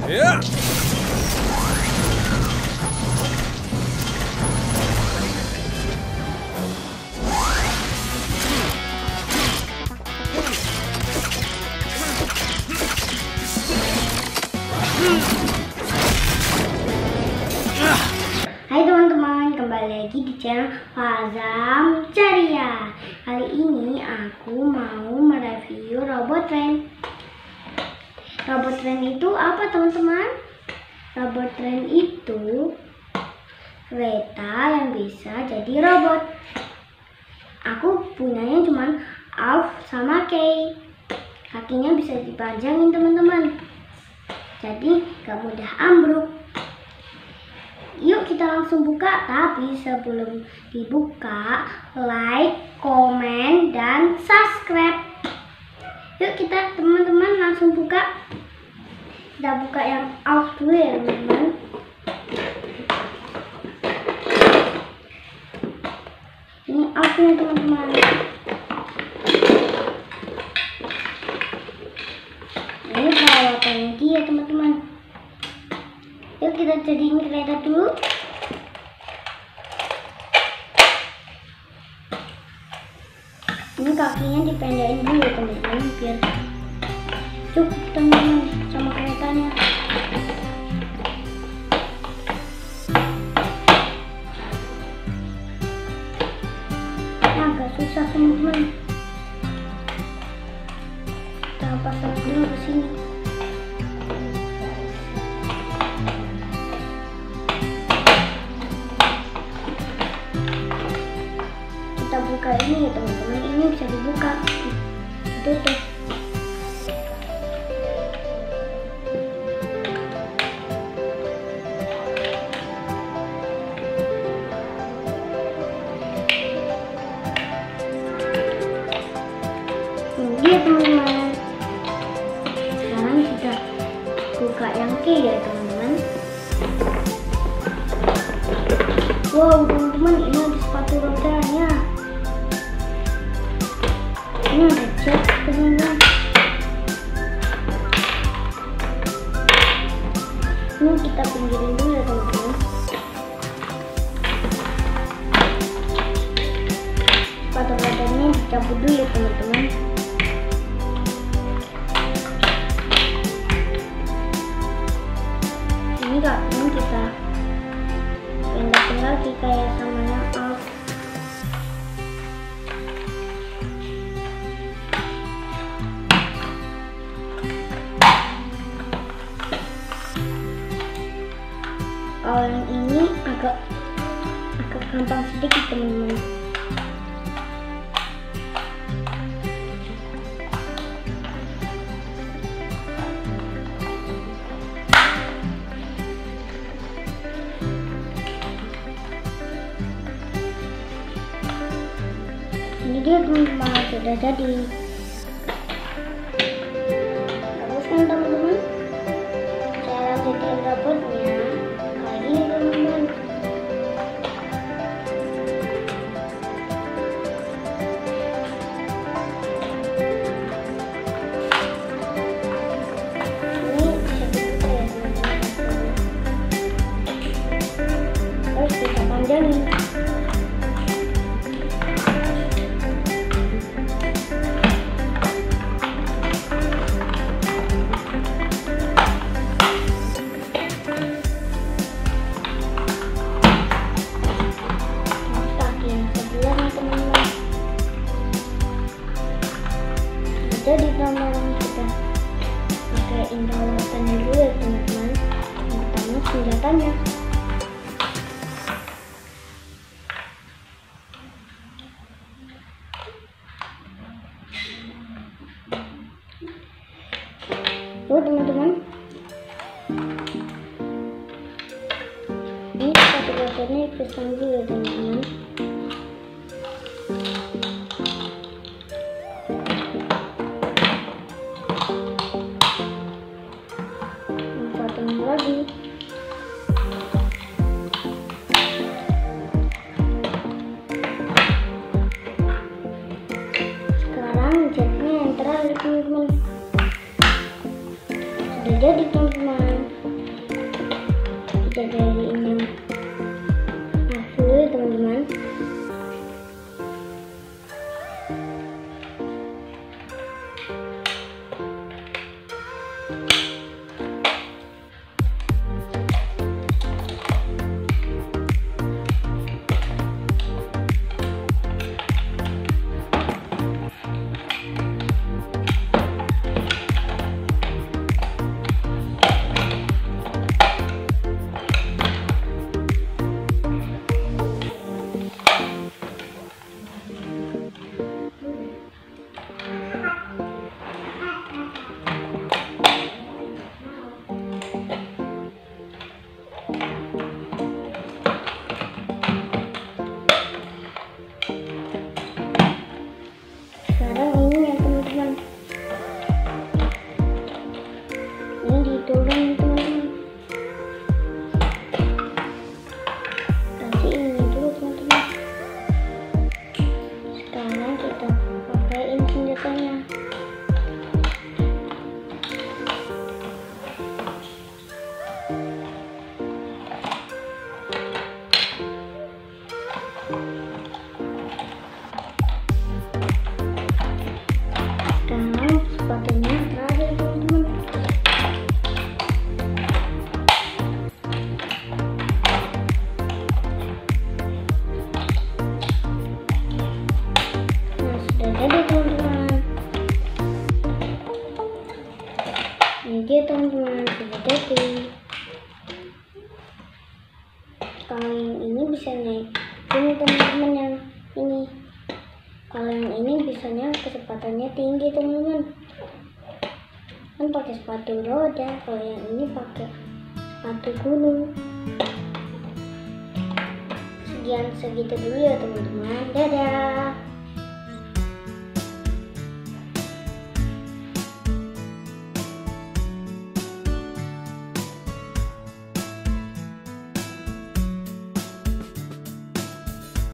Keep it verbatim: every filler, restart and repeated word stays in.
Ya. Hai teman-teman, kembali lagi di channel Fazam Ceria. Kali ini aku mau mereview robot train. Robot train itu apa teman-teman? Robot train itu kereta yang bisa jadi robot. Aku punyanya cuman Alf sama Kay. Kakinya bisa dipanjangin teman-teman, jadi gak mudah ambruk. Yuk kita langsung buka, tapi sebelum dibuka, like, komen, dan subscribe. Yuk kita teman-teman langsung buka. Kita buka yang Alf dulu ya teman-teman. Ini Alfnya teman-teman. Ini perawatannya dia teman-teman. Yuk kita jadiin kereta dulu. Ini kakinya dipendekin dulu teman-teman, biar cukup teman-teman sama keretanya. Nah, agak susah teman-teman. Kita pasang dulu ke sini. Kita buka ini ya teman-teman, ini bisa dibuka, ditutup. Ini dia teman-teman. Sekarang kita buka yang K ya teman-teman. Wow teman-teman, ini ada sepatu rodanya. Ini ada cat teman-teman. Ini kita pinggirin dulu ya teman-teman. Sepatu rodanya dicabut dulu ya teman-teman. Ini kakinya kita pindahin lagi kayak sama yang Alf. Kalau yang ini agak agak gampang sedikit teman-teman. Ini dia teman-teman, sudah jadi. Bagus kan teman-teman? Cara jadiin robotnya kayak gini teman-teman. Ini bisa dibuka ya teman-teman. Terus kita panjangin. Jadi teman-teman, kita pakaiin perawatannya dulu ya teman-teman. Yang pertama senjatanya. Tuh teman-teman, ini sepatu rodanya pasang dulu ya teman-teman. Lagi sekarang jetnya yang terakhir teman-teman. Sudah jadi teman-teman. Sekarang sepatunya terakhir teman-teman. Nah, sudah jadi teman-teman. Ini dia teman-teman, sudah jadi. Kalau yang ini bisa naik ini teman-teman, yang ini. Kalau yang ini bisanya kecepatannya tinggi teman-teman, kan pakai sepatu roda. Kalau yang ini pakai sepatu gunung. Sekian segitu dulu ya teman-teman, dadah.